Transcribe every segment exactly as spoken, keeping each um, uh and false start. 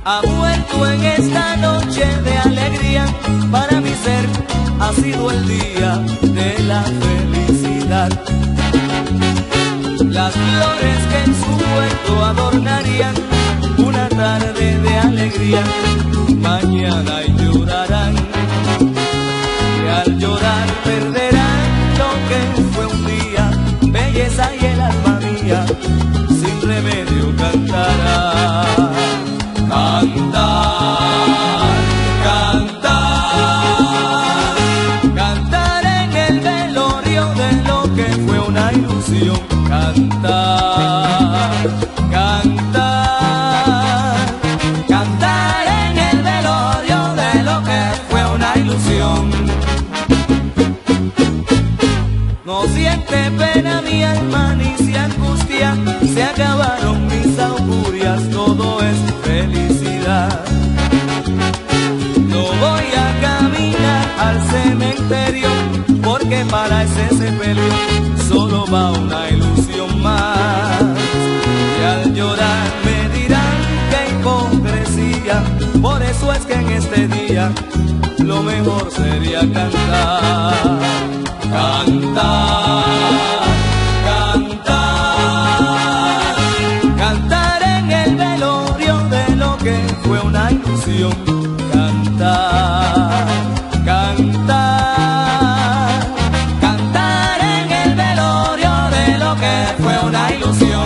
ha vuelto en esta noche de alegría. Para mi ser ha sido el día de la felicidad. Las flores que en su huerto adornarían una tarde de alegría, mañana llorarán, y al llorar perderán lo que fue un día. Belleza y el alma mía sin remedio cantará. Cantar, cantar, cantar en el velorio de lo que fue una ilusión. Cantar, cantar, cantar en el velorio de lo que fue una ilusión. No siente pena mi alma ni se angustia, se acabaron mis augurias, todo es felicidad. No voy a caminar al cementerio, porque para ese sepelio solo va una ilusión más. Y al llorar me dirán que hipocresía, por eso es que en este día lo mejor sería cantar. Cantar, cantar, cantar en el velorio de lo que fue una ilusión. Cantar, cantar, cantar en el velorio de lo que fue una ilusión.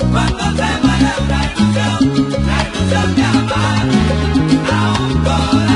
Cuando se muere una ilusión, la ilusión de amar a un corazón.